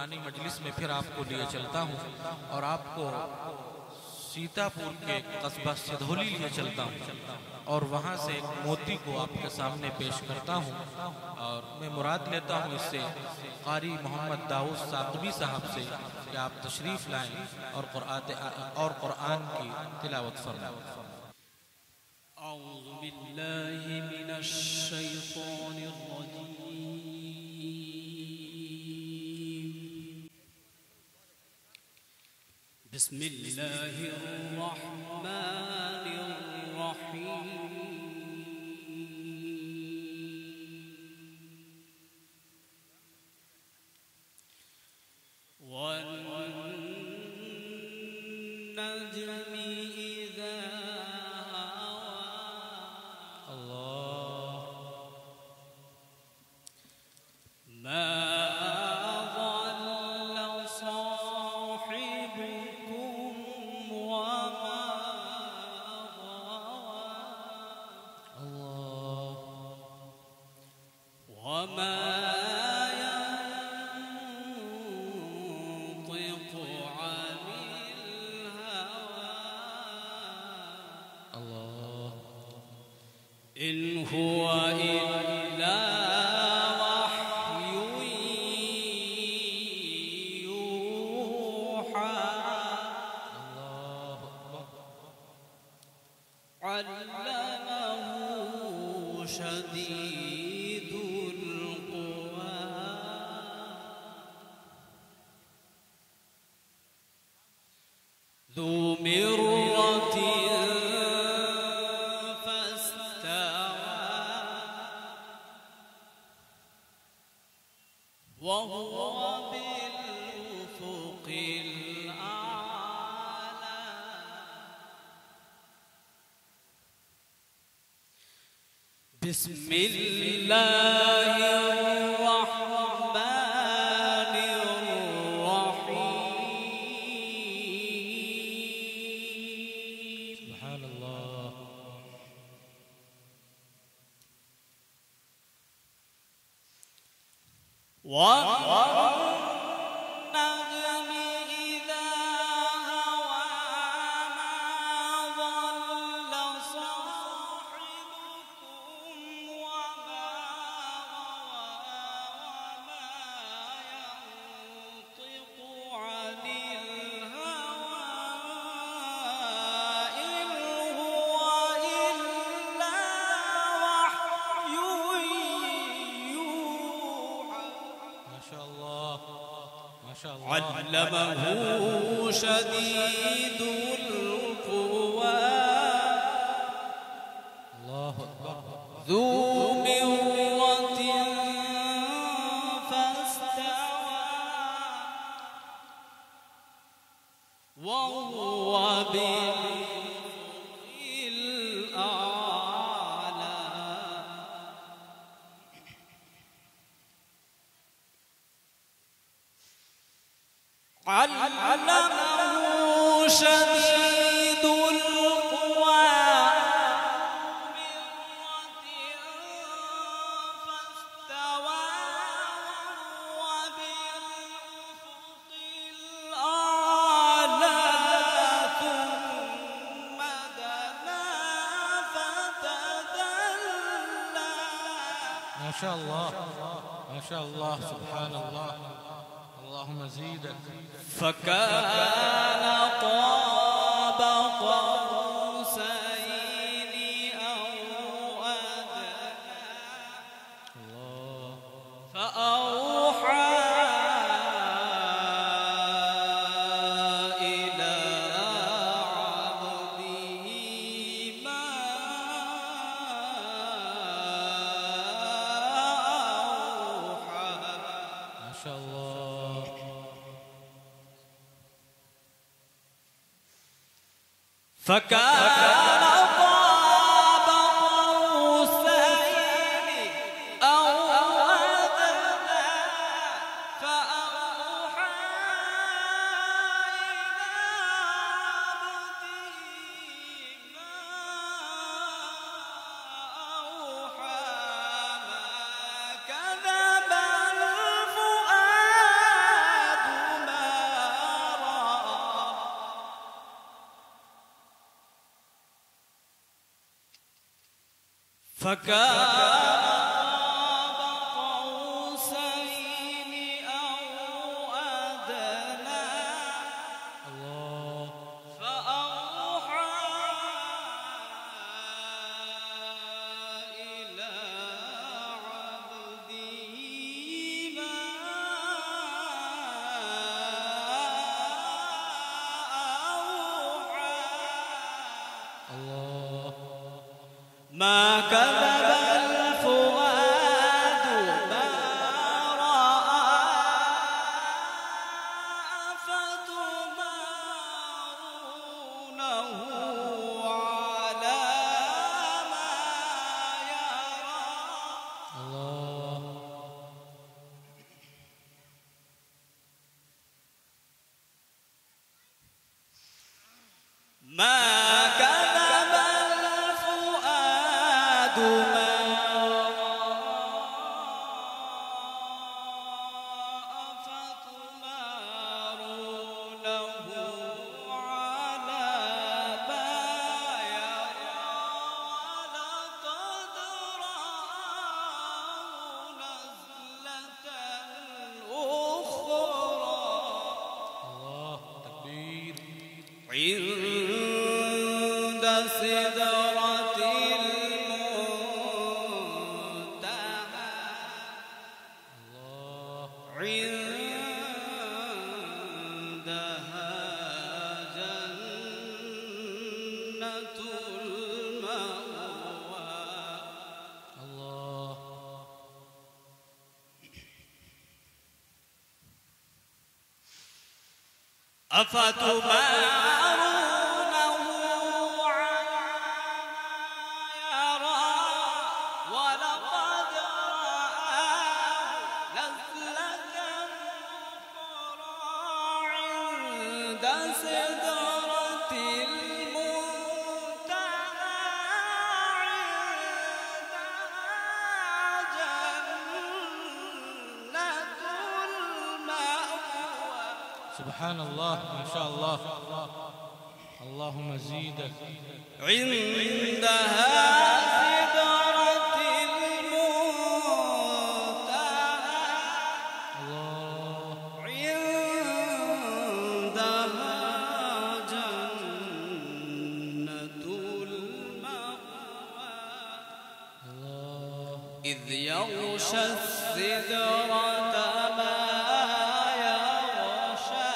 पुरानी मजलिस में फिर आपको लिए चलता हूँ और आपको सीतापुर के कस्बा सिधौली लिए चलता हूँ और वहाँ से एक मोती को आपके सामने पेश करता हूँ और मैं मुराद लेता हूँ इससे कारी मोहम्मद दाऊद साकबी साहब से कि आप तशरीफ़ लाएं और कुरान की तिलावत फरमाएं। अऊज़ु बिल्लाहि मिनश शैतानिर रजीम। बिस्मिल्लाहिर रहमानिर रहीम। वन्नज्मि इज़ा मा ضل صاحبكم وما غوى وما ينطق عن الهوى إن هو إلا علمه شديد القوى ذو مرة فاستوى وهو بالأفق الأعلى بسم الله الرحمن الرحيم سبحان الله والنجم إذا هوى ما ضل صاحبكم وما غوى وما ينطق عن الهوى إن هو إلا وحي يوحى ما شاء الله ما شاء الله علمه شديد القوى الله أكبر ذو مرة فاستوى وهو بالأفق الأعلى علمه شديد القوى فاستوى وهو بالأفق الأعلى ثم دنا فتدلى ما شاء الله ما شاء الله سبحان الله اللهم زيدك فكان قاب قوسين أو أدنى فأوحى إلى عبده ما أوحى ما شاء الله فكان قاب قوسين أو أدنى فأوحى إلى عبده ما أوحى ما كذب الفؤاد فكان قاب قوسين أو أدنى الله فأوحى إلى عبده ما أوحى الله ما كذب الفؤاد ما رأى أفتمارونه على ما يرى الله ما كذب الفؤاد ما أفتمارونه على ما يرى ولقد رآه نزلة أخرى الله تكبير عند سدرة المنتهى الله عندها جنة المأوى الله أفتمارونه على ما يرى ولقد رآه نزلة أخرى عند سدرة المنتهى عندها جنة المأوى سبحان الله ما شاء الله اللهم زيدك عندها سدرة المنتهى الله عندها جنة المأوى الله إذ يغشى السدرة ما يغشى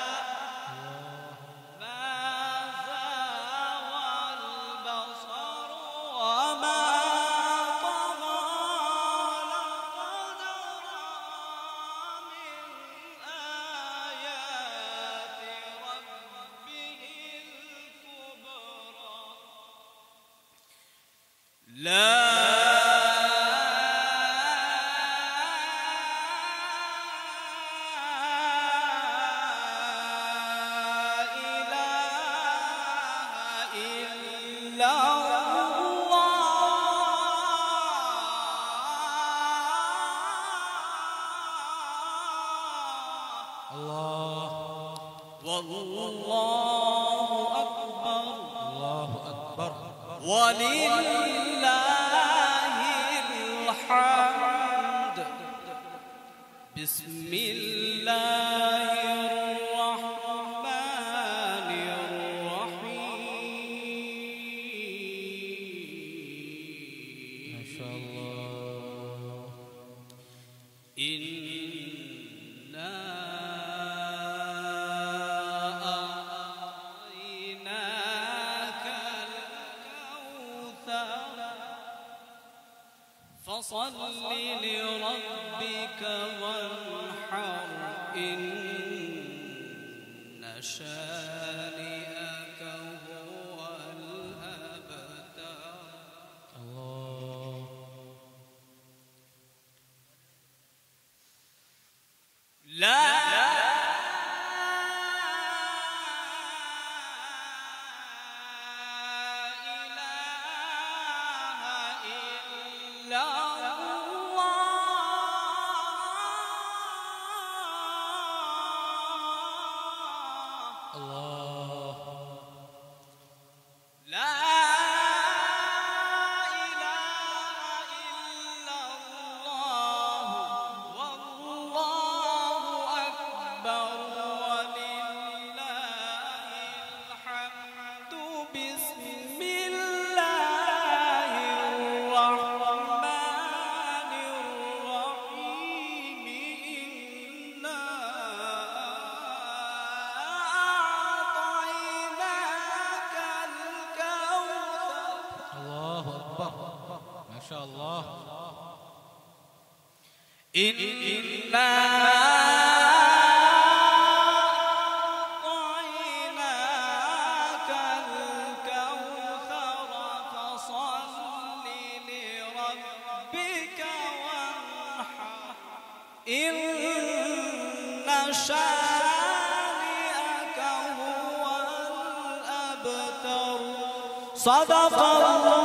ما زاغ البصر وما طغى لقد رأى من آيات ربه الكبرى لا إله إلا الله والله أكبر الله أكبر ولله الحمد بسم الله الرحمن الرحيم ما شاء الله إنا أعطيناك الكوثر فصل لربك وانحر إن شانئك هو الأبتر الله لا إله إلا الله الله माशाअल्लाह। इन्ना अअतैनाकल कौसर फसल्लि लिरब्बिक वन्हर इन्ना शानिअक हुवल अबतर। सदक़ल्लाह।